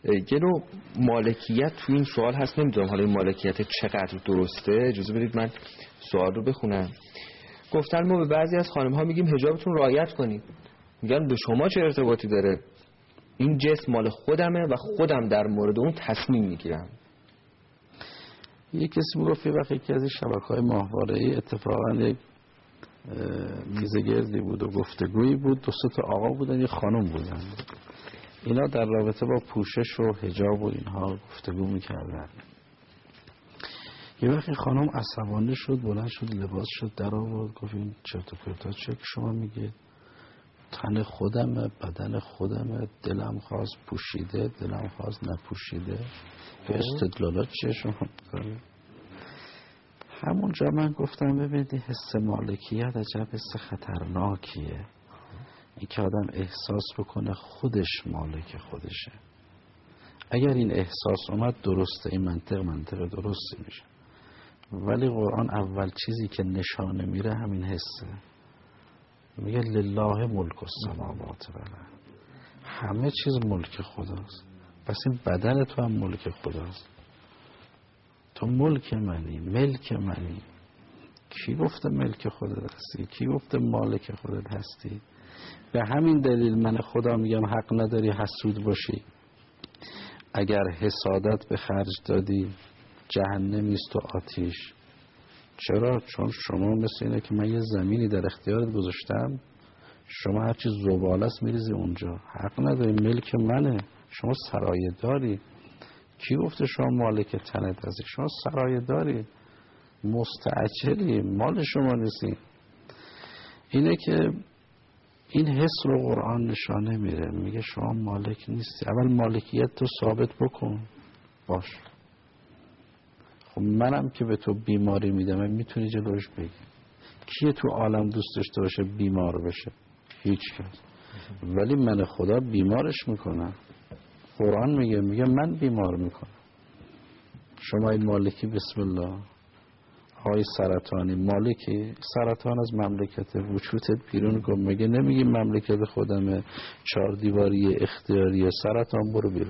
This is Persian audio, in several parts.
یه نوع مالکیت تو این سوال هست، نمیدونم حالا این مالکیت چقدر درسته. اجازه بدید من سوال رو بخونم. گفتن ما به بعضی از خانم ها میگیم حجابتون رعایت کنید، میگن به شما چه ارتباطی داره؟ این جسم مال خودمه و خودم در مورد اون تصمیم میگیرم. یک کسی میگفت وقتی که از این شبکه‌های ماهواره‌ای اتفاقا یک میزگردی بود و گفتگویی بود، دو سه تا آقا بودن یه خانم بودن، اینا در رابطه با پوشش و حجاب و اینها گفتگو میکردن. یه وقتی خانم عصبانی شد، بلند شد، لباس شد در آورد، گفت این چرت و پرتا چه که شما میگید؟ تن خودمه، بدن خودمه، دلم خواست پوشیده، دلم خواست نپوشیده، به استدلالات چیه شما میکنید؟ همونجا من گفتم ببینید حس مالکیت عجب حس خطرناکیه، این که آدم احساس بکنه خودش مالک خودشه. اگر این احساس اومد درسته، این منطق درستی میشه، ولی قرآن اول چیزی که نشانه میره همین حسه. میگه لله ملک السماوات و الارض، همه چیز ملک خداست، پس این بدن تو هم ملک خداست. تو ملک منی، ملک منی. کی گفته ملک خودت هستی؟ کی گفته مالک خودت هستی؟ به همین دلیل من خدا میگم حق نداری حسود باشی. اگر حسادت به خرج دادی جهنمیست و آتیش. چرا؟ چون شما مثل اینه که من یه زمینی در اختیارت گذاشتم، شما هرچی زباله است میریزی اونجا. حق نداری، ملک منه. شما سرایه داری. کی گفته شما مالک تنت هستی؟ شما سرایه داری، مستأجری، مال شما نیستی. اینه که این حس رو قرآن نشانه میره، میگه شما مالک نیستی. اول مالکیت تو ثابت بکن باش. خب منم که به تو بیماری میدم، میتونی جلوش بگی؟ کیه تو عالم دوست داشته باشه بیمار بشه؟ هیچ کس. ولی من خدا بیمارش میکنم. قرآن میگه من بیمار میکنم. شما این مالکی بسم الله. های سرطانی مالکی، سرطان از مملکت وجودت بیرون کن. میگه نمیگی مملکت خودمه، 4 دیواری اختیاریه، سرطان برو بیرون.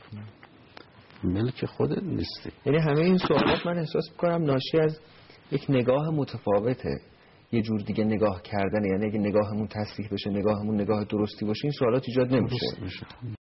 ملک خودت نیستی. یعنی همه این سوالات من احساس میکنم ناشی از یک نگاه متفاوته، یه جور دیگه نگاه کردن. یعنی اگه نگاهمون تصحیح بشه، نگاهمون نگاه درستی باشه، این سوالات ایجاد نمیشه.